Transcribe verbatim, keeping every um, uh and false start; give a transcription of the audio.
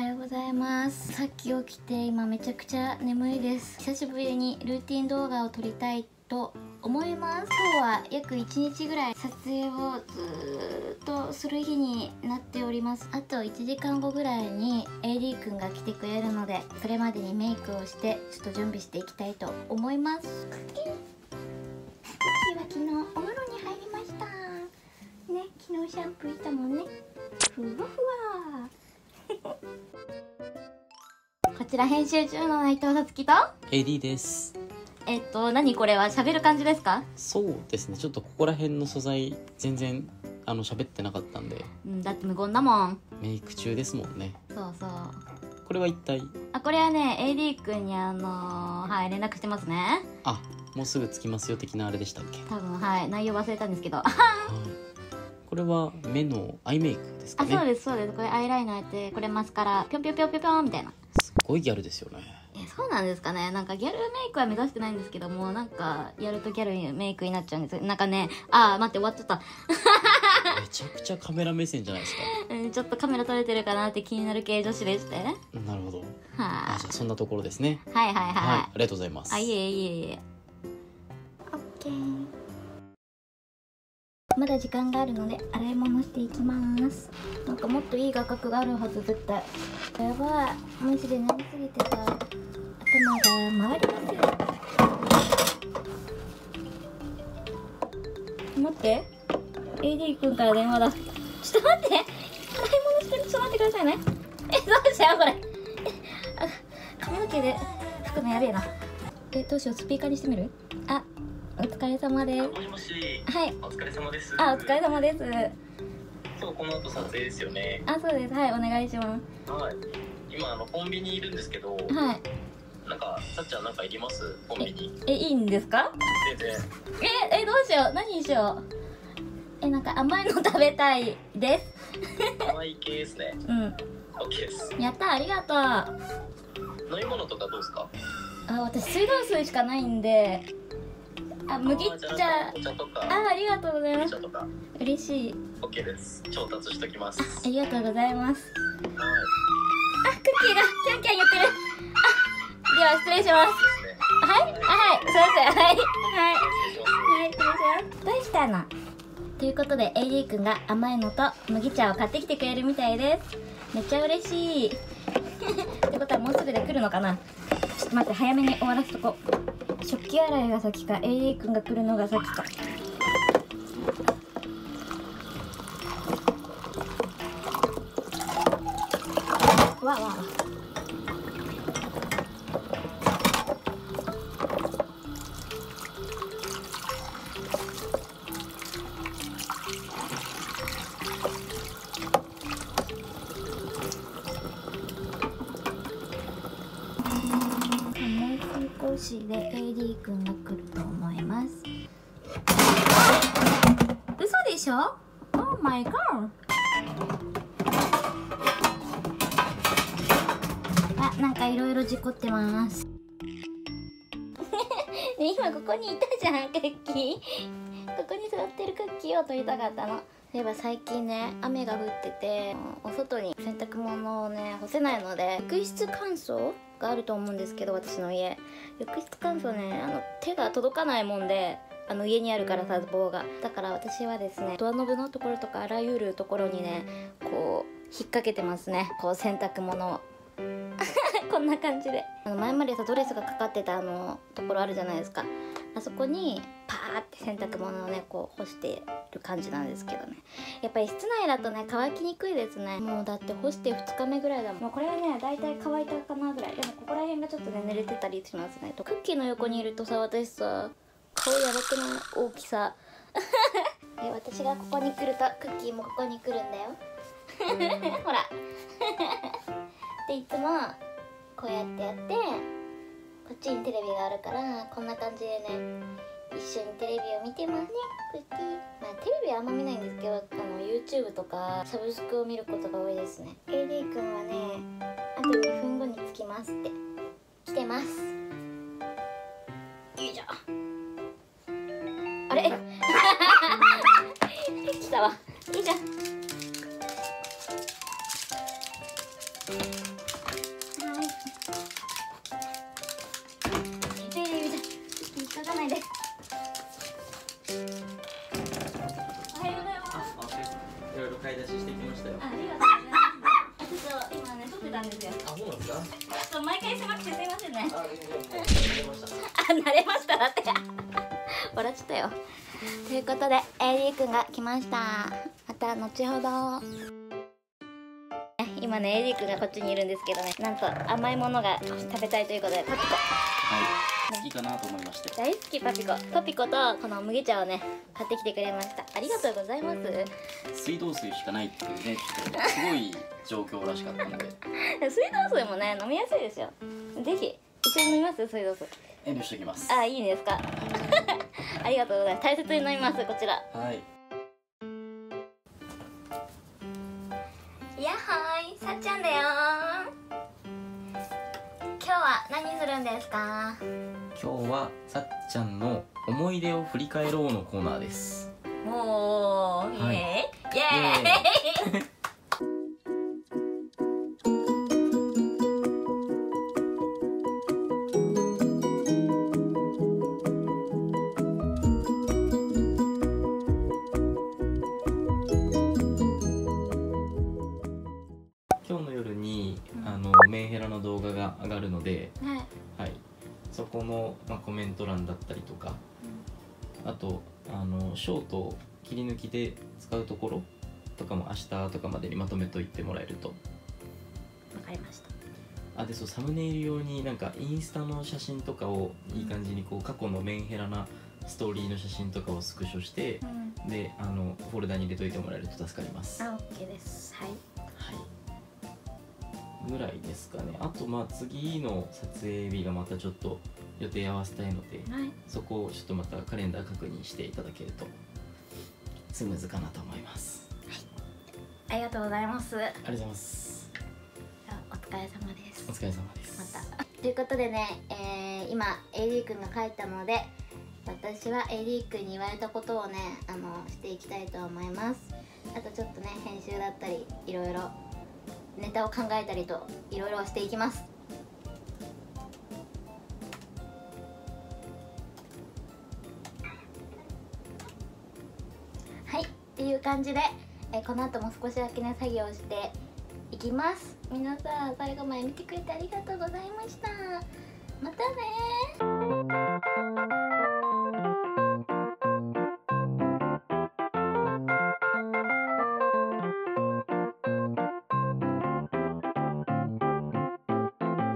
ようございます。さっき起きて今めちゃくちゃ眠いです。久しぶりにルーティン動画を撮りたいと思います。今日は約いちにちぐらい撮影をずーっとする日になっております。あといちじかんごぐらいに エーディー くんが来てくれるので、それまでにメイクをしてちょっと準備していきたいと思います。クッキークッキーは昨日お風呂に入りましたね。昨日シャンプーしたもんね。ふわふわこちら編集中の内藤さつきとエーディー です。 えっと何これは喋る感じですか？ そうですね、ちょっとここら辺の素材全然あの喋ってなかったんで、 うん、だって無言だもん。 メイク中ですもんね。 そうそう。 これは一体？あこれはね エーディー くんにあのー、はい連絡してますね。 あ、もうすぐ着きますよ的なあれでしたっけ？ 多分はい内容忘れたんですけどはい、 これは目のアイメイクですかね？ あ、そうですそうです。これアイライナーやって、これマスカラピョンピョンピョンピョンピョンみたいな。 すっごいギャルですよね。 え、そうなんですかね。なんかギャルメイクは目指してないんですけども、なんかやるとギャルメイクになっちゃうんですよ。なんかね、あー待って終わっちゃっためちゃくちゃカメラ目線じゃないですか。 うん、ちょっとカメラ撮れてるかなって気になる系女子でして。 なるほど。 はあ、じゃあそんなところですね。 はいはいはい、 はい、ありがとうございます。 あ、いえいえいえ。オッケー。まだ時間があるので洗い物していきます。なんかもっといい画角があるはず絶対。やばい、マジで眠すぎてさ頭が回りますよ。待って、 エーディー くんから電話だ。ちょっと待って、洗い物してる。ちょっと待ってくださいね。え、どうしようこれあ、髪の毛で拭くのやべえな。え、どうしよう、スピーカーにしてみる？あ、お疲れ様です。 もしもし。 はい。 お疲れ様です。 あ、お疲れ様です。 今日この後撮影ですよね。 あ、そうです。はい、お願いします。 はい。今あのコンビニいるんですけど。 はい。 なんかさっちゃんなんかいります？コンビニ。 え、いいんですか？ 全然。 え、え、どうしよう。何にしよう。え、なんか甘いの食べたいです。 甘い系ですね。 うん。 オッケーです。 やった、ありがとう。 飲み物とかどうですか？ あ、私水道水しかないんで。あ、麦茶。 お茶とか。 あ、ありがとうございます。 お茶とか。 嬉しい。 オッケーです。調達しときます。 ありがとうございます。 はい。 あ、クッキーがキャンキャン言ってる。あ、では失礼します。はい、はい、すいません。はい、はい、はい、失礼します。どうしたの？ということで エーディー くんが甘いのと麦茶を買ってきてくれるみたいです。めっちゃ嬉しいってことはもうすぐで来るのかな。ちょっと待って、早めに終わらせとこう。食器洗いが先か エーディー くんが来るのが先か。わわわ。もう少しで エーディー くんが来ると思います。嘘でしょ？ Oh my god。 あ、なんかいろいろ事故ってますね、今ここにいたじゃん、クッキー。ここに座ってるクッキーを撮りたかったの。そういえば最近ね、雨が降っててお外に洗濯物をね干せないので、浴室乾燥があると思うんですけど、私の家浴室乾燥ね、あの手が届かないもんで、あの家にあるからさ棒が。だから私はですね、ドアノブのところとかあらゆるところにねこう引っ掛けてますね、こう洗濯物をこんな感じで。あの前までさドレスがかかってたあのところあるじゃないですか。あそこにパーって洗濯物をねこう干してる感じなんですけどね、やっぱり室内だとね乾きにくいですね。もうだって干してふつかめぐらいだもん。もうこれはねだいたい乾いたかなぐらい。でもここら辺がちょっとね濡れてたりしますね。とクッキーの横にいるとさ、私さ顔やばくない？大きさで私がここに来るとクッキーもここに来るんだよほらでいつもこうやってやって、こっちにテレビがあるからこんな感じでね一緒にテレビを見てますね、クッキー。まあテレビはあんま見ないんですけど、あの YouTube とかサブスクを見ることが多いですね。 エーディー くんはねあとにふんごに着きますって来てます。よいしょ。あれ来たわ。よいしょ。 ってたんですよ。 あ、そうなんですか。 ちょっと毎回狭くてすいませんね。 あ、全然もう慣れました。 あ、慣れましただって笑っちゃったよ。ということで エーディー 君が来ました。また後ほど。今ね エーディー 君がこっちにいるんですけどね、なんと甘いものが食べたいということでパピコはい好きかなと思いまして大好き。パピコパピコとこの麦茶をね買ってきてくれました。ありがとうございます。 水道水しかないっていうねちょっとすごい状況らしかったので水道水もね飲みやすいですよ。ぜひ一緒に飲みます。水道水遠慮しておきます。 あ、いいんですかありがとうございます。大切に飲みます。こちらはい。 いやはーい、さっちゃんだよ今日は何するんですか？ 今日はさっちゃんの思い出を振り返ろうのコーナーです。 もう、 はいイエーイイエーイ今日の夜にあのメンヘラの動画が上がるので、 はいはい、そこの、まあ、コメント欄だったりとか、あとあのショートを切り抜きで使うところとかも明日とかまでにまとめといてもらえると。 わかりました。 あでそうサムネイル用になんかインスタの写真とかをいい感じにこう過去のメンヘラなストーリーの写真とかをスクショして、 うん、 であのフォルダに入れといてもらえると助かります。 あ、オッケーです。はいはいぐらいですかね。あとまあ次の撮影日がまたちょっと予定合わせたいので、 はい、 そこをちょっとまたカレンダー確認していただけるとスムーズかなと思います。 ありがとうございます。 ありがとうございます。 じゃあお疲れ様です。 お疲れ様です。 またということでね、えー、今 エーディー 君が帰ったので、私は エーディー 君に言われたことをねあのしていきたいと思います。あとちょっとね編集だったりいろいろネタを考えたりといろいろしていきます。はいっていう感じで、えーこの後も少しだけね作業していきます。皆さん最後まで見てくれてありがとうございました。またねー。